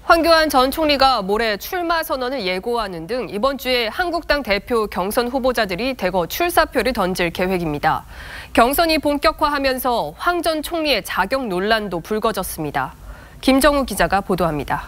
황교안 전 총리가 모레 출마 선언을 예고하는 등 이번 주에 한국당 대표 경선 후보자들이 대거 출사표를 던질 계획입니다. 경선이 본격화하면서 황 전 총리의 자격 논란도 불거졌습니다. 김정우 기자가 보도합니다.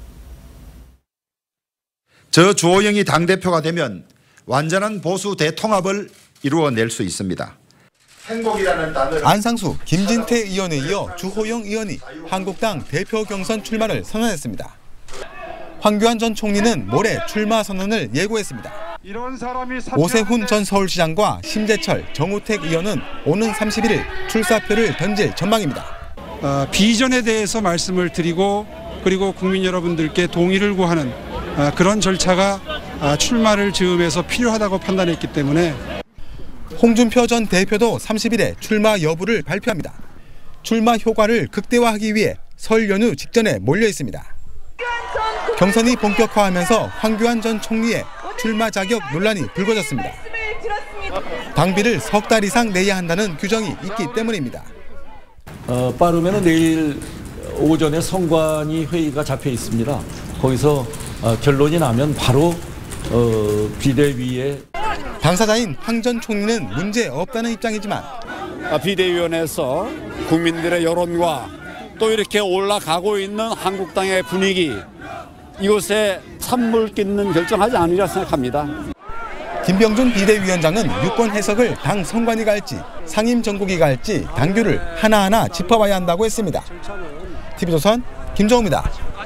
저 주호영이 당대표가 되면 완전한 보수 대통합을 이루어낼 수 있습니다. 행복이라는 단어를 안상수, 김진태 의원에 이어 주호영 의원이 한국당 대표 경선 출마를 선언했습니다. 황교안 전 총리는 모레 출마 선언을 예고했습니다. 오세훈 전 서울시장과 심재철, 정우택 의원은 오는 31일 출사표를 던질 전망입니다. 비전에 대해서 말씀을 드리고 그리고 국민 여러분들께 동의를 구하는 그런 절차가 출마를 즈음해서 필요하다고 판단했기 때문에 홍준표 전 대표도 30일에 출마 여부를 발표합니다. 출마 효과를 극대화하기 위해 설 연휴 직전에 몰려 있습니다. 경선이 본격화하면서 황교안 전 총리의 출마 자격 논란이 불거졌습니다. 당비를 석 달 이상 내야 한다는 규정이 있기 때문입니다. 빠르면 내일 오전에 선관위 회의가 잡혀 있습니다. 거기서 결론이 나면 바로 비대위에 당사자인 황 전 총리는 문제 없다는 입장이지만 비대위원회에서 국민들의 여론과 또 이렇게 올라가고 있는 한국당의 분위기 이곳에 찬물 끼는 결정하지 않으리라 생각합니다. 김병준 비대위원장은 유권 해석을 당 선관위가 할지 상임정국위가 할지 당규를 하나하나 짚어봐야 한다고 했습니다. TV조선 김정우입니다.